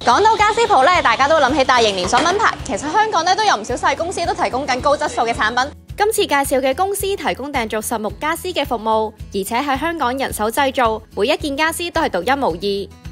講到家私鋪咧，大家都諗起大型連鎖品牌，其實香港咧都有唔少細公司都提供緊高質素嘅產品。今次介紹嘅公司提供訂做實木家私嘅服務，而且喺香港人手製造，每一件家私都係獨一無二。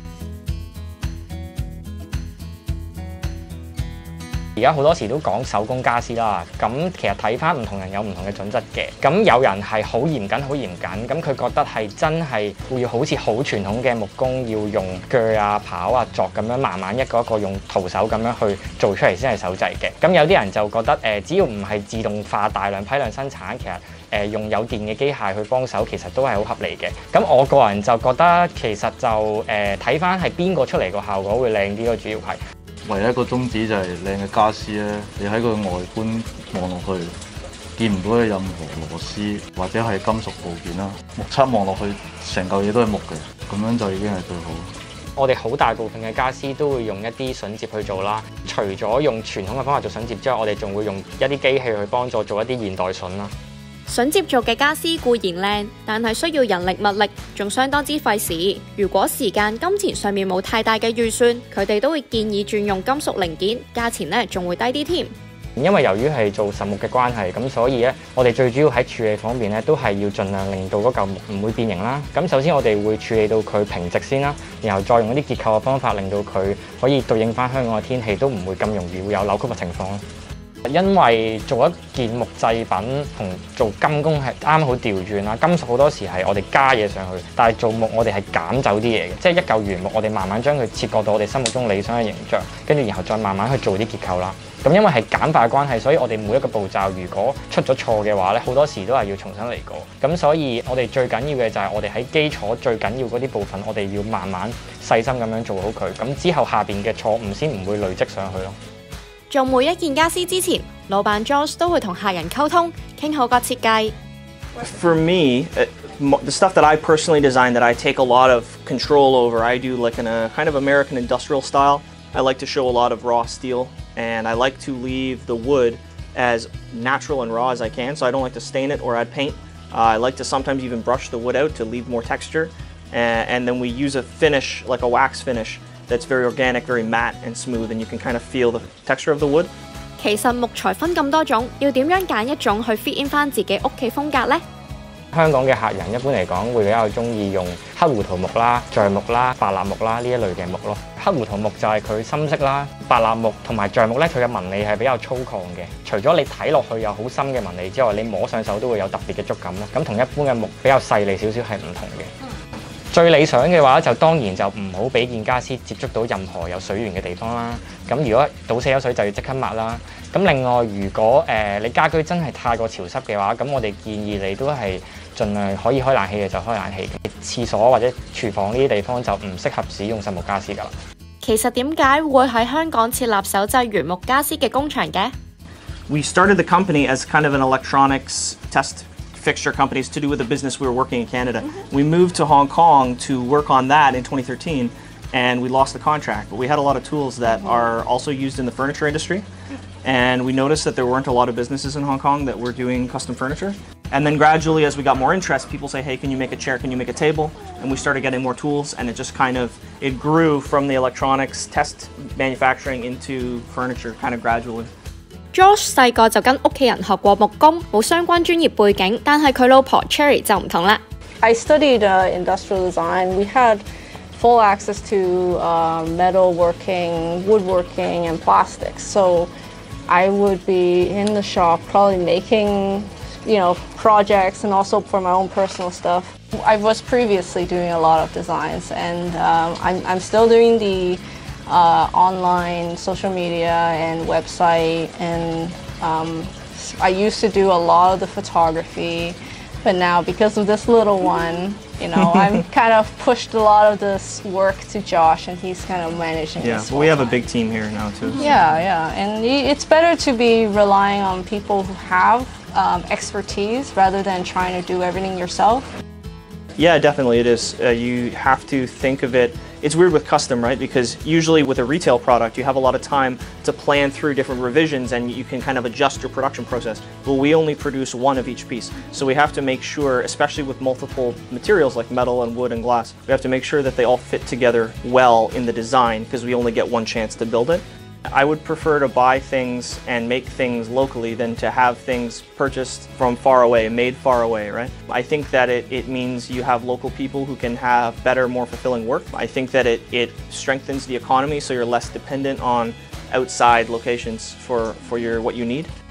而家好多時都講手工家私啦，咁其實睇翻唔同人有唔同嘅準則嘅，咁有人係好嚴謹，咁佢覺得係真係會好似好傳統嘅木工，要用鋸啊、刨啊、鑿咁樣慢慢一個一個用徒手咁樣去做出嚟先係手製嘅。咁有啲人就覺得只要唔係自動化大量批量生產，其實用有電嘅機械去幫手，其實都係好合理嘅。咁我個人就覺得其實就睇翻係邊個出嚟個效果會靚啲咯，主要係。 唯一一個宗旨就係靚嘅家私咧，你喺個外觀望落去，見唔到有任何螺絲或者係金屬部件啦。目測望落去，成嚿嘢都係木嘅，咁樣就已經係最好。 我哋好大部分嘅家私都會用一啲榫接去做啦。除咗用傳統嘅方法做榫接之外，我哋仲會用一啲機器去幫助做一啲現代榫啦。 榫接做嘅家私固然靚，但係需要人力物力，仲相當之費時。如果時間、金錢上面冇太大嘅預算，佢哋都會建議轉用金屬零件，價錢咧仲會低啲添。 因為由於係做實木嘅關係，咁所以咧，我哋最主要喺處理方面咧，都係要盡量令到嗰嚿木唔會變形啦。咁首先我哋會處理到佢平直先啦，然後再用一啲結構嘅方法，令到佢可以對應翻香港嘅天氣，都唔會咁容易會有扭曲嘅情況。因為做一件木製品同做金工係啱好調轉啦，金屬好多時係我哋加嘢上去，但係做木我哋係減走啲嘢嘅，即係一嚿原木我哋慢慢將佢切割到我哋心目中理想嘅形象，跟住然後再慢慢去做啲結構啦。咁因為係簡化嘅關係，所以我哋每一個步驟如果出咗錯嘅話咧，好多時都係要重新嚟過。咁所以我哋最緊要嘅就係我哋喺基礎最緊要嗰啲部分，我哋要慢慢細心咁樣做好佢，咁之後下邊嘅錯誤先唔會累積上去咯。 做每一件家私之前，老闆 Josh 都會同客人溝通，傾好個設計。 For me, the stuff that I personally design that I take a lot of control over, I do like in a kind of American industrial style. I like to show a lot of raw steel, and I like to leave the wood as natural and raw as I can, so I don't like to stain it or add paint. I like to sometimes even brush the wood out to leave more texture, and then we use a finish, like a wax finish, that's very organic, very matte and smooth, and you can kind of feel the texture of the wood. 其實木材分咁多種，要點樣揀一種去 fit in 翻自己屋企風格呢？ 香港嘅客人一般嚟講會比較中意用黑胡桃木啦、橡木啦、白蠟木啦呢一類嘅木咯。黑胡桃木就係佢深色啦，白蠟木同埋橡木咧，佢嘅紋理係比較粗獷嘅。除咗你睇落去有好深嘅紋理之外，你摸上手都會有特別嘅觸感咯。咁同一般嘅木比較細膩少少係唔同嘅。最理想嘅話就當然就唔好俾件家私接觸到任何有水源嘅地方啦。咁如果倒瀉咗水就要即刻抹啦。咁另外如果你家居真係太過潮濕嘅話，咁我哋建議你都係盡量可以開冷氣嘅就開冷氣。廁所或者廚房呢啲地方就唔適合使用實木家私㗎啦。 其實點解會喺香港設立手製原木家私嘅工場嘅？ We started the company as kind of an electronics test fixture companies to do with the business we were working in Canada. We moved to Hong Kong to work on that in 2013, and we lost the contract. But we had a lot of tools that are also used in the furniture industry, and we noticed that there weren't a lot of businesses in Hong Kong that were doing custom furniture. And then gradually, as we got more interest, people say, hey, can you make a chair? Can you make a table? And we started getting more tools, and it just kind of, it grew from the electronics test manufacturing into furniture kind of gradually. Josh 細個就跟屋企人學過木工，冇相關專業背景，但係佢老婆 Cherry 就唔同啦。 I studied industrial design. We had full access to metalworking, woodworking, and plastics. So I would be in the shop probably making, projects and also for my own personal stuff. I was previously doing a lot of designs, and I'm still doing the online social media and website, and I used to do a lot of the photography, but now because of this little one, I'm kind of pushed a lot of this work to Josh, and he's kind of managing Yeah, this. but we have a big team here now too. So. Yeah, and it's better to be relying on people who have expertise rather than trying to do everything yourself. Yeah, definitely it is. You have to think of it It's weird with custom, right? Because usually with a retail product, you have a lot of time to plan through different revisions and you can kind of adjust your production process. Well, we only produce one of each piece. So we have to make sure, especially with multiple materials like metal and wood and glass, we have to make sure that they all fit together well in the design because we only get one chance to build it. I would prefer to buy things and make things locally than to have things purchased from far away, made far away, right? I think that it means you have local people who can have better, more fulfilling work. I think that it strengthens the economy so you're less dependent on outside locations for what you need.